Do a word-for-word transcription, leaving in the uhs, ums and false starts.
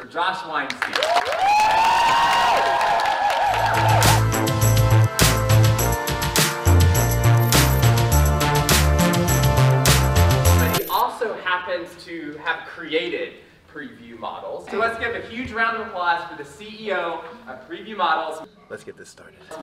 Josh Weinstein. But he also happens to have created Preview Models. So let's give a huge round of applause for the C E O of Preview Models. Let's get this started.